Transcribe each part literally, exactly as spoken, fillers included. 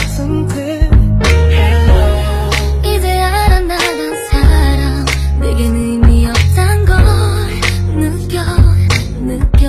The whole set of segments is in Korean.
같은 듯. 이제 알아 나란 사랑 내겐 의미 없단 걸 느껴 느껴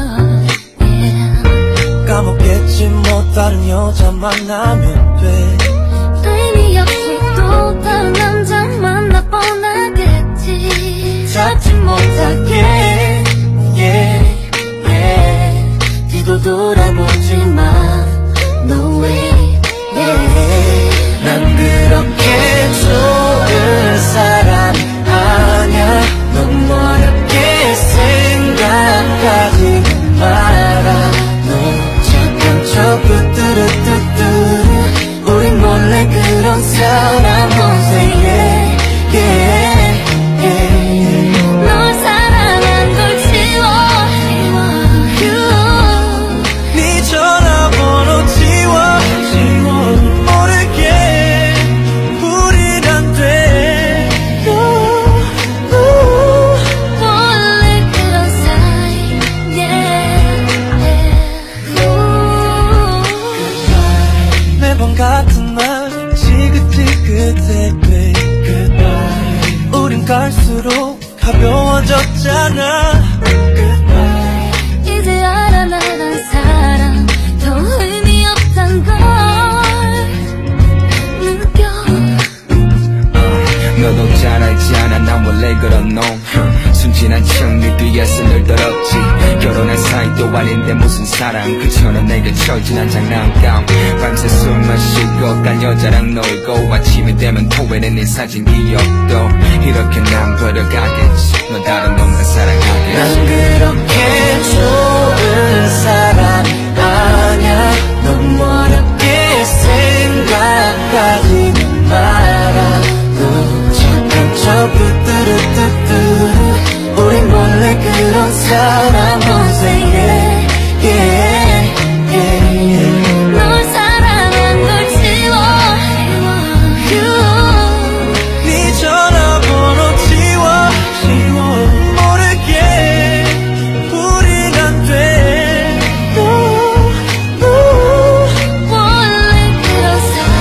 yeah. 까먹겠지 뭐 다른 여자 만나면 돼. 의미 없이 또 다른 남자 만나 뻔하겠지. 찾지 못하게 yeah, yeah. 뒤도 돌아보지 마 no way yeah. 난 그렇게 좋은 사람 아냐. 너무 어렵게 생각하지 마라. 너 착한 척 뚜뚜루뚜뚜 우린 원래 그런 사람 won't say yeah, yeah, yeah. 널 사랑한 걸 지워 you. 네 전화번호 지워 지워 모르게 우린 안 돼. 원래 그런 사이 yeah, yeah. 매번 같은 말 지긋지긋해 babe. 우린 갈수록 가벼워졌잖아. 이제 알아 나란 사랑 더 의미 없단 걸 느껴. 너도 잘 알지 않아 난 원래 그런 놈. 순진한 척네 뒤에서 늘 더럽지. 결혼한 사이도 아닌데 무슨 사랑. 그처럼 내게 철진한 장난감. 밤새 술 마시고 딴 여자랑 놀고 아침이 되면 토해낸 네 사진 기억도 이렇게 난 버려가겠지. 너 다른 놈과 사랑하게. 난 그렇게 좋은 사람 아냐. 너무 어렵게 생각하지 마라. 너 착한 척 뚜뚜루뚜뚜 우린 원래 그런 사람 won't say yeah, yeah, yeah. 널 사랑한 걸 지워 you. 네 전화번호 지워 지워 모르게 우린 안 돼. 원래 그런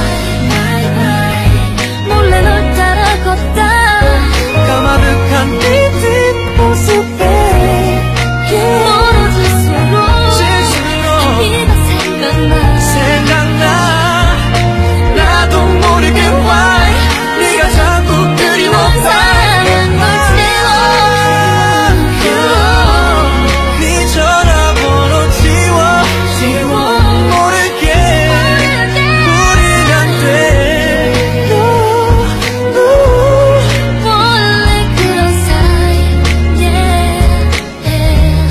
사이 몰래 널 따라 걷다 까마득한 네 뒷모습에 yeah. 멀어질수록 질수록 네가 생각나. 생각나. 나도 모르게 why 네가 자꾸 그리워. 사랑한 걸 지워 네 전화번호 지워 지워 모르게 우린 안 돼. 원래 그런 사이 yeah, yeah.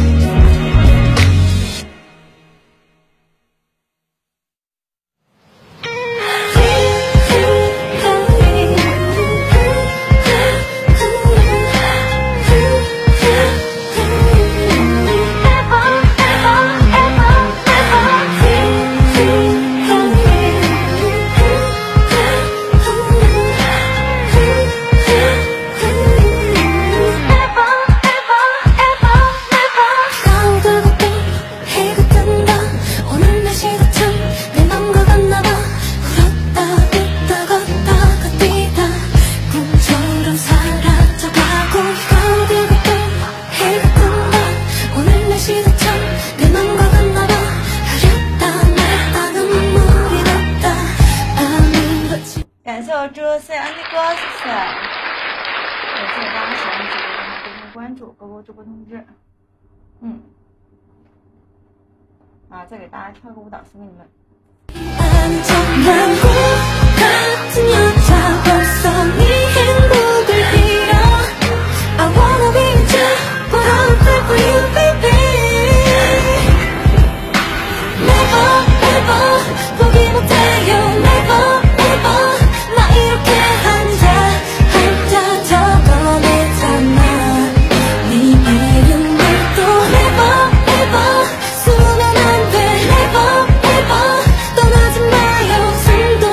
가오가고 또 해가 뜬다. 오늘 날씨도 참 내 맘과 같나봐. 울었다 웃다 걷다가 뛰다 꿈처럼 사라져가고. 가오가고 또 해가 뜬다. 오늘 날씨도 참 내 맘과 같나봐. 흐렸다 말다 눈물이 났다. 아무렇지. 感谢我猪 C Andy 哥，谢谢，感谢大家喜欢直播的话，点点关注，给我直播通知。嗯，啊，再给大家跳个舞蹈送给你们。 안전한 곳 같은 여자 벌써 네 행복을 빌어. I wanna be with you, but I'm there for you, baby. Never, never 포기 못해요. Never, never 나 이렇게 한자 한자 적어내잖아. 네 이름을 또 never, never 쓰면 안 돼. Never, never 떠나지 마요. 숨도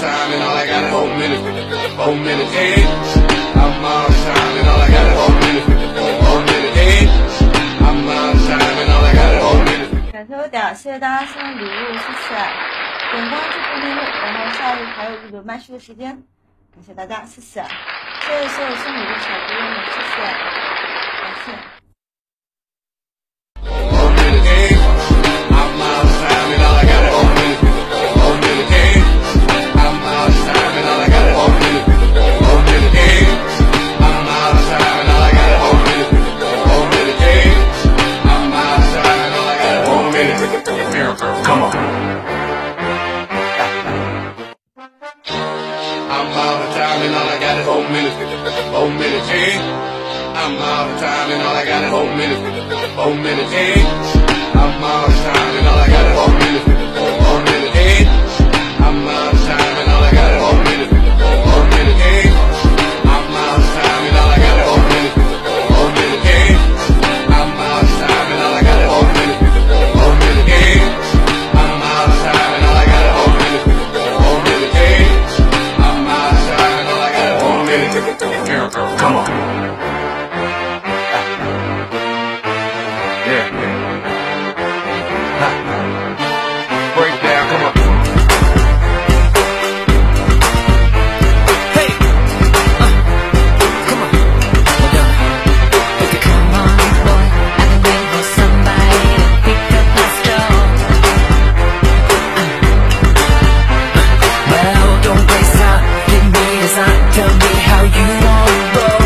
time and all I got is four minutes. Four minutes in. I'm out of time and all I got is four minutes. Four minutes in. I'm out of time and all I got is four minutes. 感谢我点，谢谢大家送的礼物，谢谢。点关注不迷路，然后下一个还有一轮麦序的时间，感谢大家，谢谢，谢谢所有送礼物的小姑娘们，谢谢，感谢。 Come on. I'm out of time and all I got is four minutes. Four minutes in. I'm out of time and all I got is four minutes. Four minutes in. I'm out of time and all I got is four minutes. Four minutes in. I'm out of time and all I got is four minutes. Four minutes in. I'm out of time and all I got is four minutes. Four minutes in. I'm out of time and all I got is four minutes. Four minutes in. I'm out of time and all I got is four minutes. Four minutes in. I'm out of time and all I got is four minutes. Come on. Yeah. Break down, come on. Hey. Uh. Come on. Okay. Come on, boy, I've been waiting for somebody to pick up my straw. Well, don't waste time, give me a sign, tell me how you wanna roll.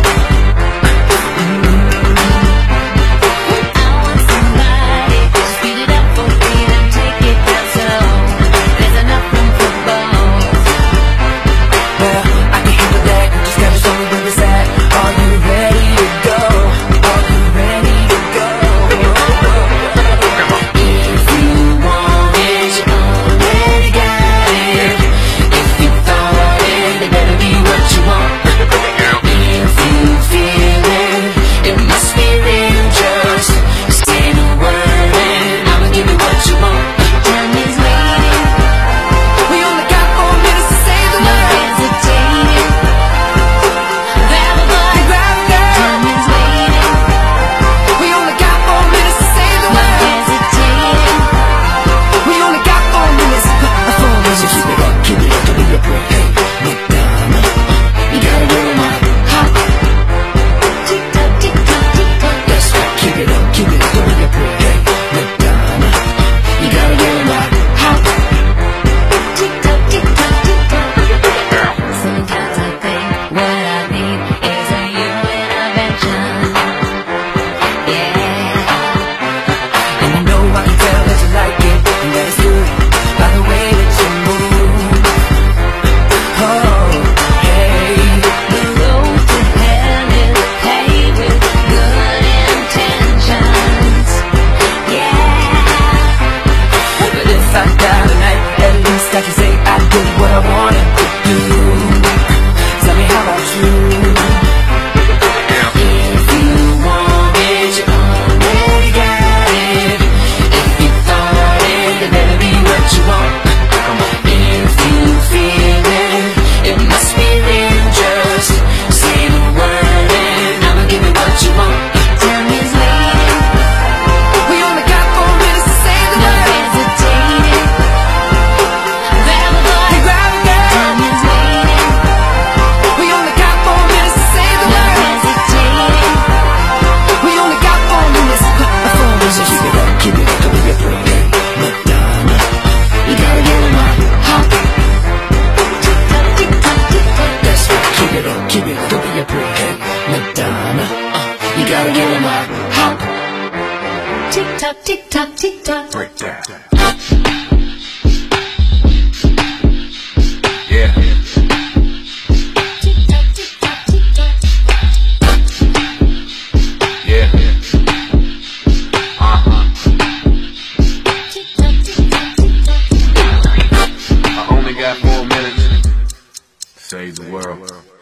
I want somebody to speed it up for me and take it down slow. There's enough room for both. Well, I can handle that, just gotta show me where it's at. Are you ready to go? Are you ready to go? If you want it, you already got it. If you thought it, it better be what you want. If you feel it, it must be real. Just say the word and I'ma give you what you want. Time is waiting, We only got four minutes to say the no word. hesitating. Grab a boy, Grab a girl. time is waiting, We only got four minutes to say the no word. hesitating. We only got four minutes. Four minutes. Keep it up, keep it up, don't be afraid. Hey, Madonna, you gotta get on my hot. Tick tock, tick tock, tick tock. That's right, keep it up, keep it up, don't be afraid. Hey, Madonna, you gotta get on my hot. Tick tock, tick tock, tick tock. Sometimes I think what I need is a you intervention. Yeah. And you know I can tell that you like it, and that it's good by the way that you move. Oh, hey. The road to hell is paved with good intentions. Yeah. But if I die tonight, at least I can say I did what I wanted to do. Tell me how about you? If you want it, you already got it. If you thought it, it better be what you want. If you feel it, it must be real. Just say the word and I'ma give you what you want. Time is waiting, We only got four minutes to say the no word. hesitating. Grab a boy, Grab a girl. time is waiting, We only got four minutes to say the no word. hesitating. We only got four minutes. Four minutes. Keep it up, keep it up, don't be afraid. Hey, Madonna, you gotta get on my hot. Tick tock, tick tock, tick tock. That's right, keep it up, keep it up, don't be afraid. Hey, Madonna, uh, you gotta get on my hot. Tick tock, tick tock, tick tock. Break down. Yeah. Tick tock, tick tock, tick tock. Yeah. Uh-huh. Tick tock, tick tock, tick tock. I only got four minutes. Save the world.